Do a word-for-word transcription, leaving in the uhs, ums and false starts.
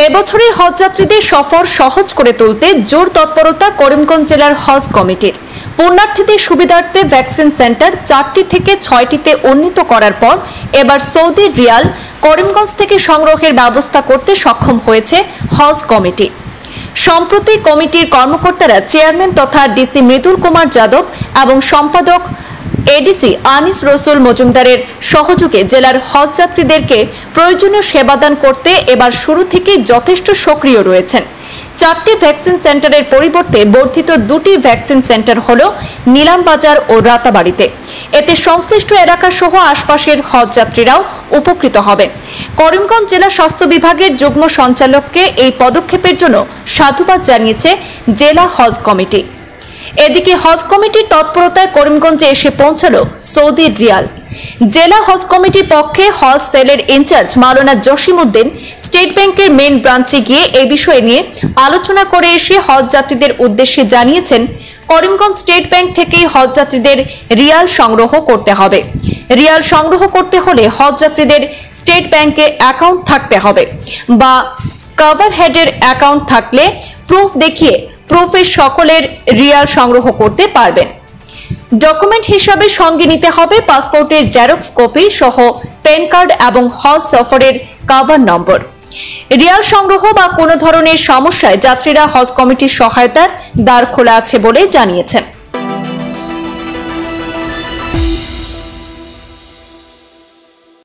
এবছরের হজ যাত্রীদের সফর সহজ করে তুলতে জোর তৎপরতা করিমগঞ্জ জেলার হজ কমিটির। পুণ্যার্থীদের সুবিধার্থে ভ্যাকসিন সেন্টার চারটি থেকে ছয়টিতে উন্নীত করার পর এবার সৌদি রিয়াল করিমগঞ্জ থেকে সংগ্রহের ব্যবস্থা করতে সক্ষম হয়েছে হজ কমিটি। সম্প্রতি কমিটির কর্মকর্তারা চেয়ারম্যান তথা ডিসি মৃদুল কুমার যাদব এবং সম্পাদক এডিসি আনিস রসুল মজুমদারের সহযোগে জেলার হজ যাত্রীদেরকে প্রয়োজনীয় সেবাদান করতে এবার শুরু থেকেই যথেষ্ট সক্রিয় রয়েছেন। চারটি ভ্যাকসিন সেন্টারের পরিবর্তে বর্ধিত দুটি ভ্যাকসিন সেন্টার হল নিলামবাজার ও রাতাবাড়িতে। এতে সংশ্লিষ্ট এলাকা সহ আশপাশের হজ যাত্রীরাও উপকৃত হবেন। করিমগঞ্জ জেলা স্বাস্থ্য বিভাগের যুগ্ম সঞ্চালককে এই পদক্ষেপের জন্য সাধুবাদ জানিয়েছে জেলা হজ কমিটি। এদিকে হজ কমিটির তৎপরতায় করিমগঞ্জে এসে পৌঁছালো সৌদি রিয়াল। জেলা হজ কমিটির পক্ষে হজ সেলের ইনচার্জ মাওলানা জসিমউদ্দিন স্টেট ব্যাংকের মেইন ব্রাঞ্চে গিয়ে এই বিষয় নিয়ে আলোচনা করে এসে হজ যাত্রীদের উদ্দেশ্যে জানিয়েছেন, করিমগঞ্জ স্টেট ব্যাংক থেকেই হজ যাত্রীদের রিয়াল সংগ্রহ করতে হবে। রিয়াল সংগ্রহ করতে হলে হজ যাত্রীদের স্টেট ব্যাংকে অ্যাকাউন্ট থাকতে হবে বা কভার হেডের অ্যাকাউন্ট থাকলে প্রুফ দেখিয়ে প্রুফের সকলের রিয়াল সংগ্রহ করতে পারবেন। ডকুমেন্ট হিসাবে সঙ্গে নিতে হবে পাসপোর্টের জেরক্স কপি সহ প্যান কার্ড এবং হজ সফরের কভার নম্বর। রিয়াল সংগ্রহ বা কোনো ধরনের সমস্যায় যাত্রীরা হজ কমিটির সহায়তার দ্বার খোলা আছে বলে জানিয়েছেন।